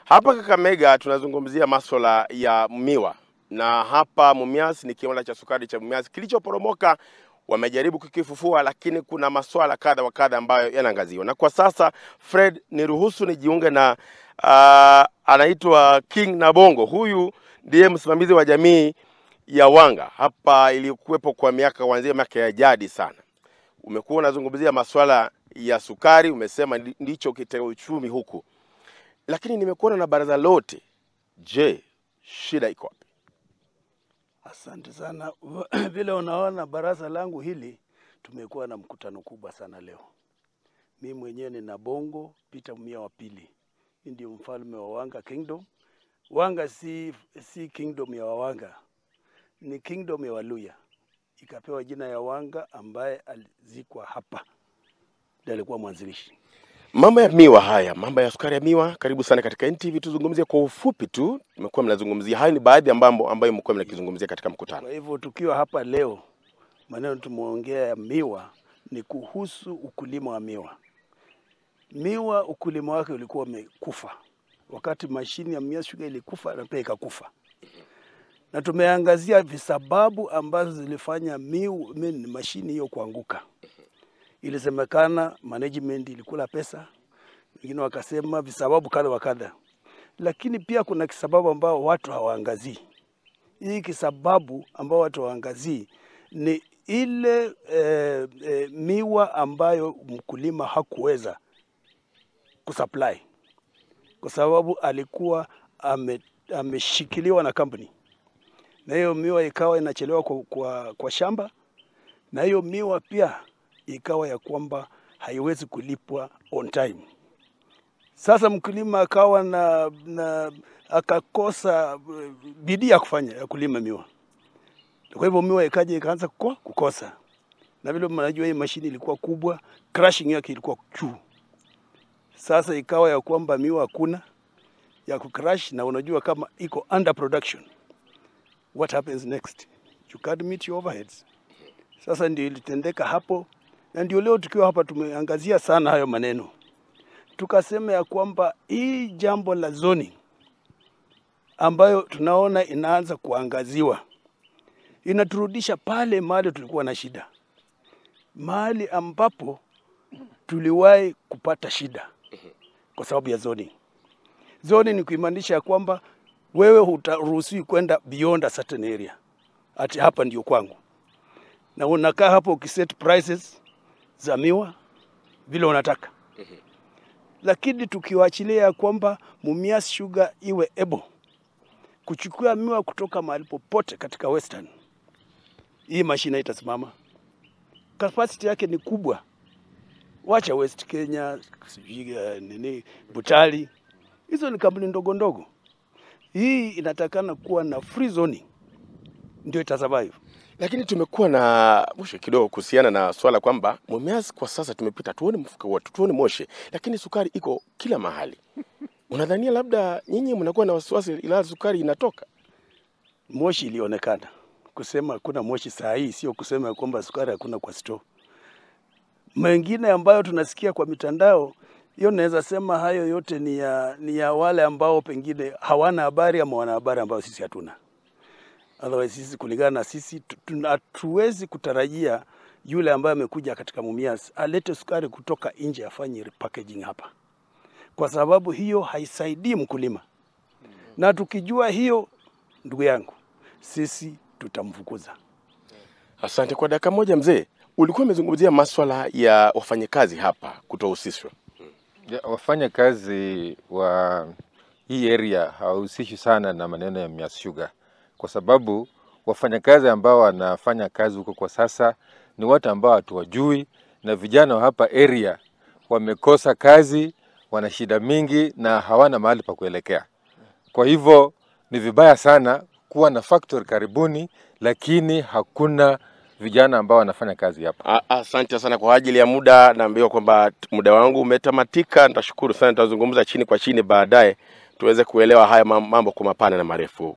Hapa Kakamega tunazungumzia masuala ya miwa, na hapa Mumias ni kiwanda cha sukari cha Mumias kilichoporomoka. Wamejaribu kukifufua, lakini kuna masuala kadha wa kadha ambayo yanaangaziwa. Na kwa sasa Fred, niruhusu nijiunge na anaitwa King Nabongo. Huyu ndiye msimamizi wa jamii ya Wanga hapa iliyokuwepo kwa kuanzia miaka ya jadi sana. Umekuwa unazungumzia masuala ya sukari, umesema ndicho kitega uchumi huku. Lakini nimekuona na baraza lote. Je, shida iko wapi? Asante sana. Vile unaona baraza langu hili tumekuwa na mkutano kubwa sana leo. Mimi mwenyewe ni Nabongo Peter Mumia wa pili. Ndio mfalme wa Wanga Kingdom. Wanga si kingdom ya Wanga. Ni kingdom ya Waluya. Ikapewa jina ya Wanga ambaye alizikwa hapa. Ndiye alikuwa mwanzilishi. Mambo ya miwa haya, mambo ya sukari ya miwa, karibu sana katika NTV. Tuzungumzie kwa ufupi tu. Tumekuwa mnazungumzia hayo, ni baadhi ya mambo ambayo mko mnakizungumzia katika mkutano. Kwa hivyo tukiwa hapa leo, maneno tumeongea ya miwa ni kuhusu ukulima wa miwa. Miwa ukulima wake ulikuwa umekufa. Wakati mashini ya Mumias Sugar ilikufa na pia ikakufa. Na tumeangazia visababu ambazo zilifanya mashini hiyo kuanguka. Ilisemekana management ilikula pesa, wengine wakasema visababu kadha wa kadha. Lakini pia kuna kisababu ambao watu hawaangazii. Hii kisababu ambao watu hawaangazii ni ile miwa ambayo mkulima hakuweza kusupply. Kwa sababu alikuwa ameshikiliwa na company. Na hiyo miwa ikawa inachelewa kwa shamba, na hiyo miwa pia ikawa ya kwamba haiwezi kulipwa on time. Sasa mkulima akawa akakosa bidii ya kulima miwa. Kwa hivyo miwa ikaanza kukosa. Na vile mnajua hii mashini ilikuwa kubwa, crushing yake ilikuwa juu. Sasa ikawa ya kwamba miwa hakuna ya kucrush, na unajua kama iko under production. What happens next? You can't meet your overheads. Sasa ndio ilitendeka hapo, na ndio leo tukiwa hapa tumeangazia sana hayo maneno. Tukasema ya kwamba hii jambo la zoning ambayo tunaona inaanza kuangaziwa inaturudisha pale mahali tulikuwa na shida. Mahali ambapo tuliwahi kupata shida kwa sababu ya zoning. Zoning ni kuimanisha ya kwamba wewe hutaruhusiwi kwenda beyond a certain area. Ati hapa ndio kwangu. Na unakaa hapo ukiset prices za miwa vile unataka. Lakini tukiwaachilia kwamba Mumias Sugar iwe able kuchukua miwa kutoka mahali popote katika Western, hii mashine itasimama. Capacity yake ni kubwa. Wacha West Kenya, Butali. Hizo ni kampuni ndogo ndogo. Hii inatakana kuwa na free zoning ndio itasurvive. Lakini tumekuwa na mwisho kidogo kuhusiana na swala kwamba Mumias kwa sasa tumepita tuone mfuka wote, tuone moshi, lakini sukari iko kila mahali. Unadhania labda nyinyi mnakuwa na wasiwasi ila sukari inatoka? Moshi ilionekana. Kusema hakuna moshi saa hii sio kusema kwamba sukari hakuna kwa store. Mengine ambayo tunasikia kwa mitandao, hiyo naweza sema hayo yote ni ya wale ambao pengine hawana habari ama wana habari ambao sisi hatuna. Otherwise sisi kulingana na sisi hatuwezi kutarajia yule ambaye amekuja katika Mumias alete sukari kutoka nje afanye repackaging hapa. Kwa sababu hiyo haisaidii mkulima. Na tukijua hiyo, ndugu yangu, sisi tutamfukuza. Asante. Kwa dakika moja mzee, ulikuwa umezungumzia masuala ya wafanyakazi hapa kutohusishwa. Wafanyakazi wa hii area hawahusishwi sana na maneno ya Mumias Sugar. Kwa sababu wafanyakazi ambao wanafanya kazi huko kwa sasa ni watu ambao hatuwajui, na vijana wa hapa area wamekosa kazi, wana shida mingi na hawana mahali pa kuelekea. Kwa hivyo ni vibaya sana kuwa na factory karibuni, lakini hakuna vijana ambao wanafanya kazi hapa. Asante sana kwa ajili ya muda. Naambiwa kwamba muda wangu umetamatika. Nitashukuru sana, tutazungumza chini kwa chini baadaye tuweze kuelewa haya mambo kwa mapana na marefu.